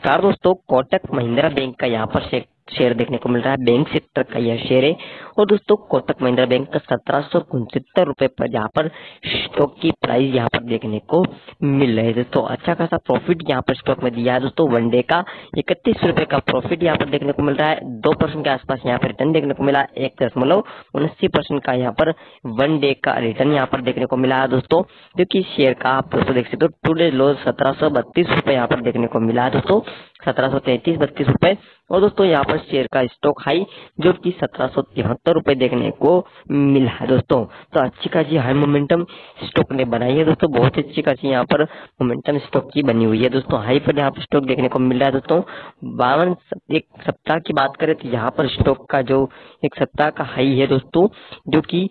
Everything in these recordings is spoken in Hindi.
नमस्कार दोस्तों, कोटक महिंद्रा बैंक का यहाँ पर शेयर देखने को मिल रहा है। बैंक सेक्टर का यह शेयर है और दोस्तों कोटक महिंद्रा बैंक का 1769 रुपए पर यहाँ पर स्टॉक की प्राइस यहाँ पर देखने को मिल रही है। दोस्तों अच्छा खासा प्रॉफिट यहाँ पर स्टॉक में दिया है। दोस्तों वन डे का 31 रुपए का प्रॉफिट यहाँ पर देखने को मिल रहा है। 2% के आसपास यहाँ पर रिटर्न देखने को मिला। 1.79% का यहाँ पर वन डे का रिटर्न यहाँ पर देखने को मिला है। दोस्तों क्योंकि शेयर का आप दोस्तों देख सकते हो टूडे लो 1732 रुपए यहाँ पर देखने को मिला है। दोस्तों 1733-32 रुपए और दोस्तों यहाँ पर शेयर का स्टॉक हाई जो कि 1773 रुपए देखने को मिला है। दोस्तों तो अच्छी खासी हाई मोमेंटम स्टॉक ने बनाई है। दोस्तों बहुत अच्छी खासी यहाँ पर मोमेंटम स्टॉक की बनी हुई है। दोस्तों हाई पर यहाँ पर स्टॉक देखने को मिल रहा है। दोस्तों 52 एक सप्ताह की बात करें तो यहाँ पर स्टॉक का जो एक सप्ताह का हाई है दोस्तों जो कि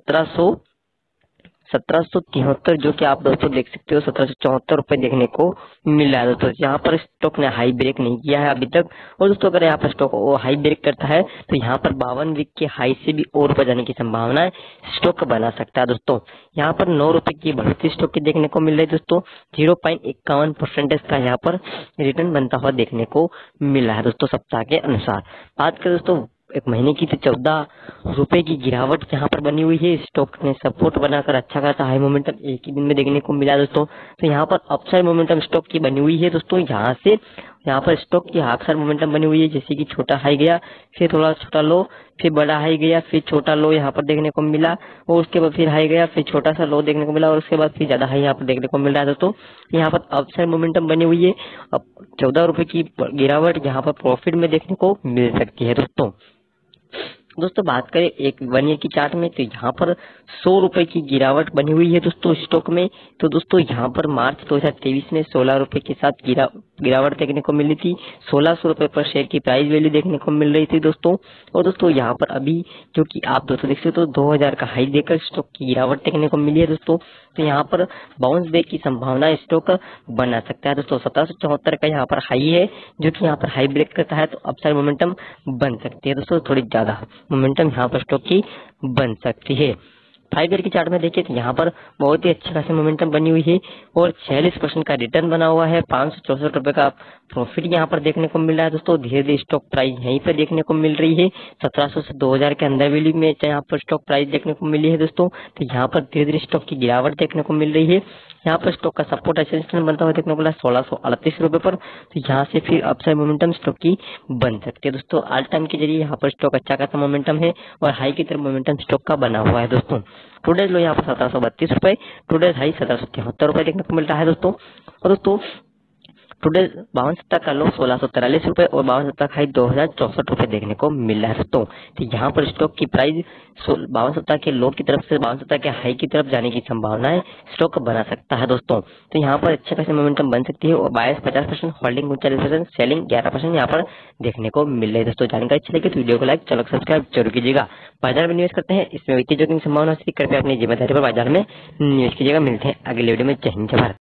1773 जो कि आप दोस्तों देख सकते हो 1774 रुपए देखने को मिल रहा है। दोस्तों यहाँ पर स्टॉक ने हाई ब्रेक नहीं किया है अभी तक और दोस्तों अगर यहाँ पर स्टॉक हाई ब्रेक करता है तो यहाँ पर 52 वीक के हाई से भी और ऊपर जाने की संभावना है, स्टॉक बना सकता है। दोस्तों यहाँ पर 9 रुपए की बढ़ोतरी स्टॉक की देखने को मिल रही है। दोस्तों 0.51% का यहाँ पर रिटर्न बनता हुआ देखने को मिल रहा है। दोस्तों सप्ताह के अनुसार बात करें दोस्तों एक महीने की तो 14 रुपए की गिरावट यहाँ पर बनी हुई है। स्टॉक ने सपोर्ट बनाकर अच्छा खासा हाई मोमेंटम एक ही दिन में देखने को मिला। दोस्तों तो यहाँ पर अपसाइड मोमेंटम स्टॉक की बनी हुई है। दोस्तों यहाँ पर स्टॉक की अपसाइड मोमेंटम बनी हुई है, जैसे कि छोटा हाई गया, फिर थोड़ा छोटा लो, फिर बड़ा हाई गया, फिर छोटा लो यहाँ पर देखने को मिला और उसके बाद फिर हाई गया, फिर छोटा सा लो देखने को मिला और उसके बाद फिर ज्यादा हाई यहाँ पर देखने को मिल रहा है। दोस्तों यहाँ पर अपसाइड मोमेंटम बनी हुई है। अब 14 रुपए की गिरावट यहाँ पर प्रॉफिट में देखने को मिल सकती है। दोस्तों बात करें एक 1 ईयर की चार्ट में तो यहाँ पर 100 रुपए की गिरावट बनी हुई है दोस्तों स्टॉक में। तो दोस्तों यहाँ पर मार्च 2023 में 16 रुपए के साथ गिरावट देखने को मिली थी। 1600 रुपए पर शेयर की प्राइस वैल्यू देखने को मिल रही थी दोस्तों। और दोस्तों यहाँ पर अभी जो कि आप दोस्तों देख सकते हो 2000 का हाई देकर स्टॉक की गिरावट देखने को मिली है। दोस्तों तो यहाँ पर बाउंस बैक की संभावना स्टॉक बना सकता है। दोस्तों 1774 का यहाँ पर हाई है जो कि यहाँ पर हाई ब्रेक करता है तो अपसाइड मोमेंटम बन सकती है। दोस्तों थोड़ी ज्यादा मोमेंटम यहाँ पर स्टॉक की बन सकती है। 5 ईयर की चार्ट में देखिए तो यहाँ पर बहुत ही अच्छी खासी मोमेंटम बनी हुई है और 46% का रिटर्न बना हुआ है। 564 रुपए का प्रॉफिट यहाँ पर देखने को मिल रहा है। दोस्तों धीरे धीरे स्टॉक प्राइस यहीं पर देखने को मिल रही है। 1700 से 2000 के अंदर वैल्यू में यहाँ पर स्टॉक प्राइस देखने को मिली है। दोस्तों तो यहाँ पर धीरे धीरे स्टॉक की गिरावट देखने को मिल रही है। यहाँ पर स्टॉक का सपोर्ट रेजिस्टेंस बनता हुआ देखने को मिला 1638 रुपए पर। तो यहाँ से फिर अपसाइड मोमेंटम स्टॉक की बन सकती है। दोस्तों ऑल टाइम के जरिए यहाँ पर स्टॉक अच्छा खासा मोमेंटम है और हाई की तरफ मोमेंटम स्टॉक का बना हुआ है। दोस्तों टुडेज लो यहाँ पर 1732 रुपए, टुडेज हाई 1773 रुपए देखने को मिल रहा है। दोस्तों और दोस्तों टुडे 52 सप्ताह का लो 1643 रुपए और 52 सप्ताह का हाई 2064 रुपए देखने को मिल रहा है। दोस्तों तो यहाँ पर स्टॉक की प्राइस 52 सप्ताह के लो की तरफ से 52 सप्ताह के हाई की तरफ जाने की संभावना है, स्टॉक बना सकता है। दोस्तों तो यहाँ पर अच्छे खासे मोमेंटम बन सकती है और बायस 50%, होल्डिंग 39%, सेलिंग 11% यहाँ पर देखने को मिल रही है। दोस्तों जानकारी अच्छी लगी तो वीडियो को लाइक, चैनल सब्सक्राइब जरूर कीजिएगा। बाजार में निवेश करते हैं, इसमें वित्तीय जोखिम की संभावना से कृपया अपनी जिम्मेदारी पर बाजार में निवेश कीजिएगा। मिलते हैं अगले वीडियो में। जय हिंद जय भारत।